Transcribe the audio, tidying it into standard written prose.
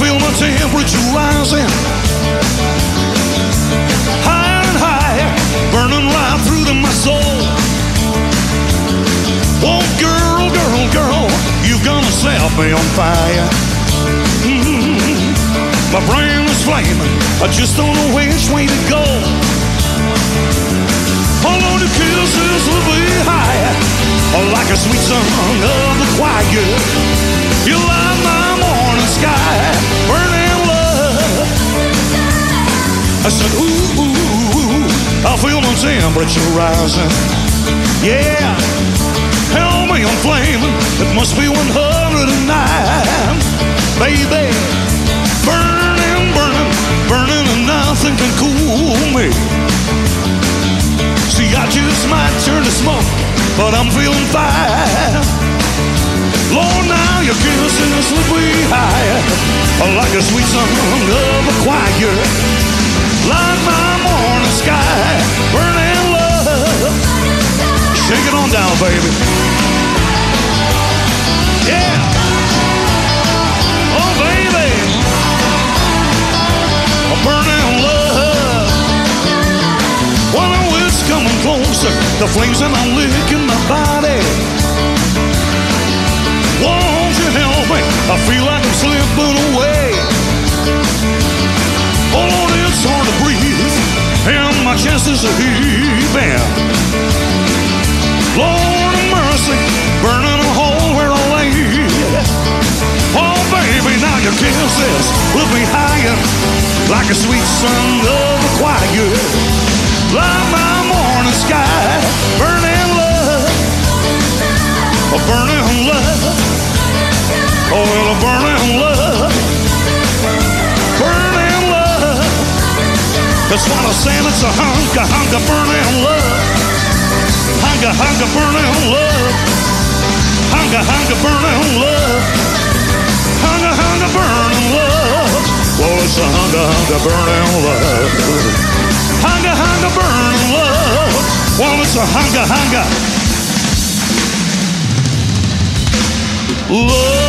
feel my temperature rising, higher and higher, burning right through to my soul. Oh, girl, girl, girl, you're gonna set me on fire. My brain is flaming, I just don't know which way to go. Although the kisses will be higher, like a sweet song of the choir. You light my morning sky, burning love. I said, ooh, ooh, ooh, I feel my temperature rising. Yeah, hell me, I'm flaming. It must be 109, baby. Burning, burning, burning, and nothing can cool me. See, I just might turn to smoke, but I'm feeling fine. Lord, now your kisses will be higher, like a sweet song of a choir. Like my morning sky, burning love. Shake it on down, baby. Yeah. Oh, baby. Burning love. When I was coming closer, the flames and I'm licking my body. Won't you help me? I feel like I'm slipping away. Oh Lord, it's hard to breathe, and my chest is a heaving. Lord of mercy, burning a hole where I lay. Oh baby, now your kisses will be higher, like a sweet song of a choir. Like my morning sky, burning love. A burning love. Oh, well, a burning love. Burning love. That's what I said, it's a hunka, hunka, burning love. Hunka, hunka, burning love. Hunka, hunka, burning love. Hunka, hunka, burning love. Well, it's a hunka, hunka, burning love. Hunka, hunka, burning love. Well, it's a hunka, hunka love.